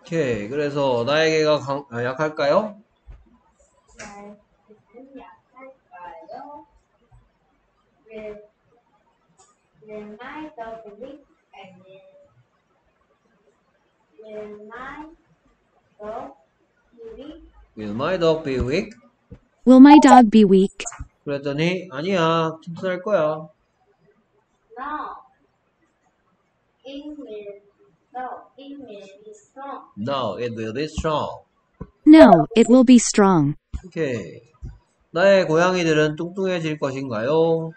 오케이. 그래서 나에게가 약할까요? 나에게는 약할까요? Will my dog be weak? Will my dog be weak? Will my dog be weak? Will my dog be weak? 그랬더니 아니야. 튼튼할 거야. No. It will. No, it will be strong. No, it will be strong. No, it will be strong. 오케이. 나의 고양이들은 뚱뚱해질 것인가요?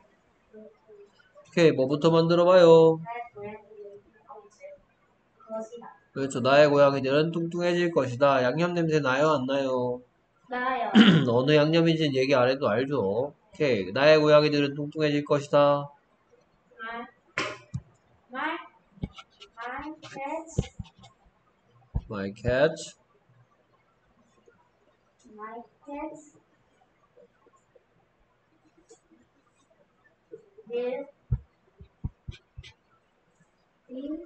오케이. 뭐부터 만들어봐요? 나의 고양이들은 뚱뚱해질 것이다. 그렇죠. 나의 고양이들은 뚱뚱해질 것이다. 양념 냄새 나요? 안 나요? 나요. 어느 양념인지는 얘기 안 해도 알죠. 오케이. 나의 고양이들은 뚱뚱해질 것이다. My cat. My cat. My cat will be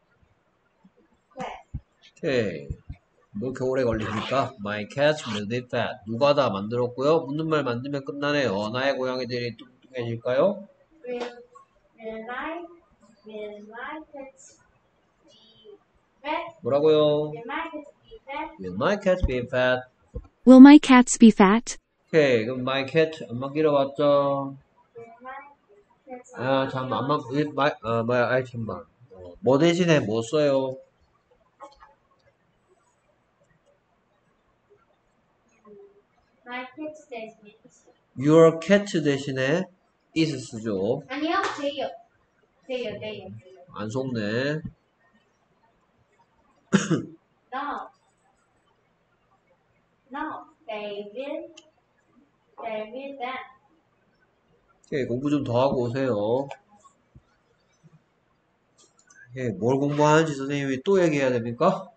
fat. 오케이. 뭐 이렇게 오래 걸립니까? My cat will be fat. 누가 다 만들었고요. 묻는 말 만들면 끝나네요. 나의 고양이들이 뚱뚱해질까요? Will my cat be fat? 뭐라고요? Will my cat be fat? Will my cat be fat? Will my cats be fat? 오케이. 그럼 my cat 안 맡기러 왔죠? Will my cat 아, 잠깐만. 아이, 잠깐만. 뭐 대신에 뭐 써요? My cat 대신에 Your cat 대신에 is 쓰죠. 아니요, 돼요. 안 속네. No, they will then. 오케이. 공부 좀 더 하고 오세요. 예, 뭘 공부하는지 선생님이 또 얘기해야 됩니까?